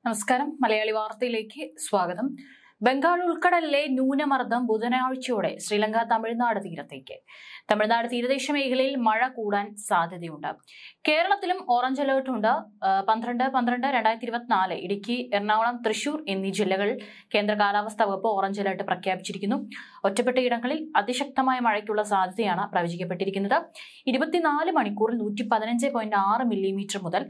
നമസ്കാരം. മലയാളി വാർത്തയിലേക്ക് സ്വാഗതം. ബംഗാൾ ഉൾക്കടലിലെ ന്യൂനമർദ്ദം ബുധനാഴ്ചയോടെ ശ്രീലങ്ക തമിഴ്നാട് തീരത്തേക്ക്. തമിഴ്നാട് തീരദേശ മേഖലയിൽ മഴ കൂടാൻ സാധ്യതയുണ്ട്. കേരളത്തിലും ഓറഞ്ച് അലേർട്ട് ഉണ്ട്. 12/12/2024 ഇടുക്കി, എറണാകുളം, തൃശൂർ എന്നീ ജില്ലകൾ കേന്ദ്ര കാലാവസ്ഥാ വകുപ്പ് ഓറഞ്ച് അലേർട്ട് പ്രഖ്യാപിച്ചിരിക്കുന്നു. ഒറ്റപ്പെട്ട ഇടങ്ങളിൽ അതിശക്തമായ മഴയ്ക്കുള്ള സാധ്യതയാണ് പ്രവചിക്കപ്പെട്ടിരിക്കുന്നത്. 24 മണിക്കൂറിൽ 115.6 മില്ലിമീറ്റർ മുതൽ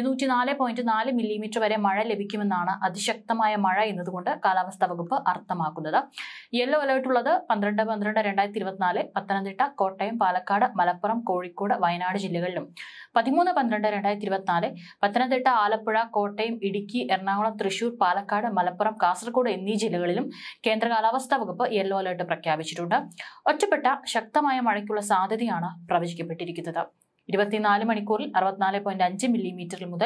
204.4 മില്ലിമീറ്റർ വരെ മഴ ലഭിക്കുമെന്നാണ് അതിശക്തമായ മഴ എന്നതുകൊണ്ട് കാലാവസ്ഥാ വകുപ്പ് അർത്ഥമാക്കുന്നത്. യെല്ലോ അലേർട്ട് ഉള്ളത് 12/12/2024 പത്തനംതിട്ട, കോട്ടയം, പാലക്കാട്, മലപ്പുറം, കോഴിക്കോട്, വയനാട് ജില്ലകളിലും 13/12/2024 പത്തനംതിട്ട, ആലപ്പുഴ, കോട്ടയം, ഇടുക്കി, എറണാകുളം, തൃശൂർ, പാലക്കാട്, മലപ്പുറം, കാസർഗോഡ് എന്നീ ജില്ലകളിലും കേന്ദ്ര കാലാവസ്ഥാ വകുപ്പ് യെല്ലോ അലേർട്ട് പ്രഖ്യാപിച്ചിട്ടുണ്ട്. ഒറ്റപ്പെട്ട ശക്തമായ മഴയ്ക്കുള്ള സാധ്യതയാണ് പ്രവചിക്കപ്പെട്ടിരിക്കുന്നത്. 24 മണിക്കൂറിൽ 64.5 മില്ലിമീറ്റർ മുതൽ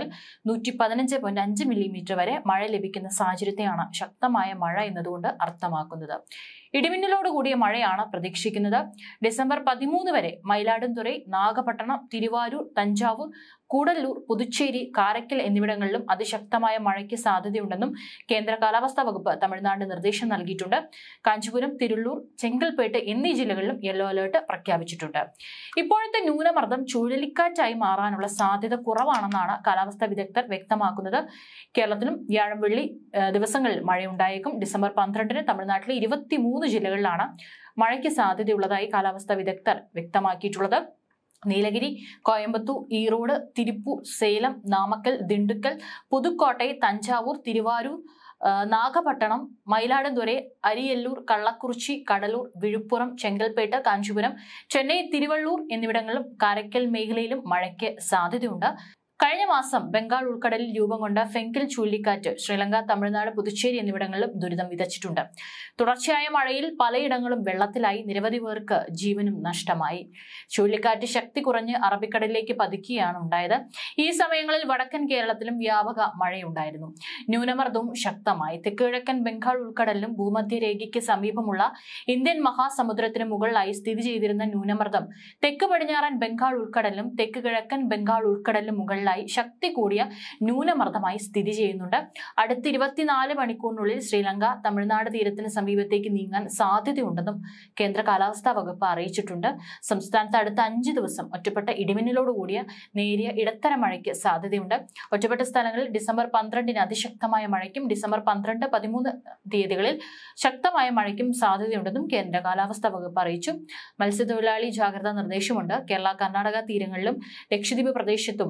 115.5 മില്ലിമീറ്റർ വരെ മഴ ലഭിക്കുന്ന സാഹചര്യത്തെയാണ് ശക്തമായ മഴ എന്നതുകൊണ്ട് അർത്ഥമാക്കുന്നത്. ഇടിമിന്നലോട് കൂടിയ മഴയാണ് പ്രതീക്ഷിക്കുന്നത്. ഡിസംബർ 13 വരെ മയിലാടുംതുറൈ, നാഗപട്ടണം, തിരുവാരൂർ, തഞ്ചാവൂർ, കൂടല്ലൂർ, പുതുച്ചേരി, കാരയ്ക്കൽ എന്നിവിടങ്ങളിലും അതിശക്തമായ മഴയ്ക്ക് സാധ്യതയുണ്ടെന്നും കേന്ദ്ര കാലാവസ്ഥാ വകുപ്പ് തമിഴ്നാടിന് നിർദ്ദേശം നൽകിയിട്ടുണ്ട്. കാഞ്ചീപുരം, തിരുള്ളൂർ, ചെങ്കൽപ്പേട്ട് എന്നീ ജില്ലകളിലും യെല്ലോ അലേർട്ട് പ്രഖ്യാപിച്ചിട്ടുണ്ട്. ഇപ്പോഴത്തെ ന്യൂനമർദ്ദം ചുഴലിക്കാറ്റായി മാറാനുള്ള സാധ്യത കുറവാണെന്നാണ് കാലാവസ്ഥാ വിദഗ്ധർ വ്യക്തമാക്കുന്നത്. കേരളത്തിലും വ്യാഴം, വെള്ളി ദിവസങ്ങളിൽ മഴയുണ്ടായേക്കും. ഡിസംബർ 12 തമിഴ്നാട്ടിലെ 23 ജില്ലകളിലാണ് മഴയ്ക്ക് സാധ്യതയുള്ളതായി കാലാവസ്ഥാ വിദഗ്ധർ വ്യക്തമാക്കിയിട്ടുള്ളത്. നീലഗിരി, കോയമ്പത്തൂർ, ഈറോഡ്, തിരുപ്പൂർ, സേലം, നാമക്കൽ, ദിണ്ടുക്കൽ, പുതുക്കോട്ടൈ, തഞ്ചാവൂർ, തിരുവാരൂർ, നാഗപട്ടണം, മയിലാടുംതുറൈ, അരിയല്ലൂർ, കള്ളക്കുറിച്ചി, കടലൂർ, വിഴുപ്പുറം, ചെങ്കൽപ്പേട്ട്, കാഞ്ചീപുരം, ചെന്നൈ, തിരുവള്ളൂർ എന്നിവിടങ്ങളിലും കാരയ്ക്കൽ മേഖലയിലും മഴയ്ക്ക് സാധ്യതയുണ്ട്. കഴിഞ്ഞ മാസം ബംഗാൾ ഉൾക്കടലിൽ രൂപം കൊണ്ട ഫെങ്കിൽ ചുഴലിക്കാറ്റ് ശ്രീലങ്ക, തമിഴ്നാട്, പുതുച്ചേരി എന്നിവിടങ്ങളിലും ദുരിതം വിതച്ചിട്ടുണ്ട്. തുടർച്ചയായ മഴയിൽ പലയിടങ്ങളും വെള്ളത്തിലായി നിരവധി പേർക്ക് ജീവനും നഷ്ടമായി. ചുഴലിക്കാറ്റ് ശക്തി കുറഞ്ഞ് അറബിക്കടലിലേക്ക് പതിക്കുകയാണ് ഉണ്ടായത്. ഈ സമയങ്ങളിൽ വടക്കൻ കേരളത്തിലും വ്യാപക മഴയുണ്ടായിരുന്നു. ന്യൂനമർദ്ദവും ശക്തമായി. തെക്കുകിഴക്കൻ ബംഗാൾ ഉൾക്കടലിലും ഭൂമധ്യരേഖയ്ക്ക് സമീപമുള്ള ഇന്ത്യൻ മഹാസമുദ്രത്തിന് മുകളിലായി സ്ഥിതി ചെയ്തിരുന്ന ന്യൂനമർദ്ദം തെക്ക് പടിഞ്ഞാറൻ ബംഗാൾ ഉൾക്കടലിലും തെക്ക് കിഴക്കൻ ബംഗാൾ ഉൾക്കടലിലും മുകളിൽ ശക്തി കൂടിയ ന്യൂനമർദ്ദമായി സ്ഥിതി ചെയ്യുന്നുണ്ട്. അടുത്ത 24 മണിക്കൂറിനുള്ളിൽ ശ്രീലങ്ക, തമിഴ്നാട് തീരത്തിന് സമീപത്തേക്ക് നീങ്ങാൻ സാധ്യതയുണ്ടെന്നും കേന്ദ്ര കാലാവസ്ഥാ വകുപ്പ് അറിയിച്ചിട്ടുണ്ട്. സംസ്ഥാനത്ത് അടുത്ത 5 ദിവസം ഒറ്റപ്പെട്ട ഇടിമിന്നലോടുകൂടിയ നേരിയ ഇടത്തരം മഴയ്ക്ക് സാധ്യതയുണ്ട്. ഒറ്റപ്പെട്ട സ്ഥലങ്ങളിൽ ഡിസംബർ 12 അതിശക്തമായ മഴയ്ക്കും ഡിസംബർ 12, 13 തീയതികളിൽ ശക്തമായ മഴയ്ക്കും സാധ്യതയുണ്ടെന്നും കേന്ദ്ര കാലാവസ്ഥാ വകുപ്പ് അറിയിച്ചു. മത്സ്യത്തൊഴിലാളി ജാഗ്രതാ നിർദ്ദേശമുണ്ട്. കേരള, കർണാടക തീരങ്ങളിലും ലക്ഷദ്വീപ് പ്രദേശത്തും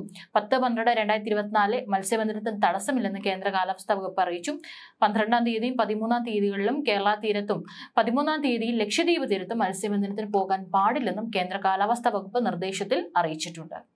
10/12/2024 മത്സ്യബന്ധനത്തിന് തടസ്സമില്ലെന്ന് കേന്ദ്ര കാലാവസ്ഥാ വകുപ്പ് അറിയിച്ചു. 12-ാം തീയതിയും 13-ാം തീയതികളിലും കേരള തീരത്തും 13-ാം തീയതിയിൽ ലക്ഷദ്വീപ് തീരത്തും മത്സ്യബന്ധനത്തിന് പോകാൻ പാടില്ലെന്നും കേന്ദ്ര കാലാവസ്ഥാ വകുപ്പ് നിർദ്ദേശത്തിൽ അറിയിച്ചിട്ടുണ്ട്.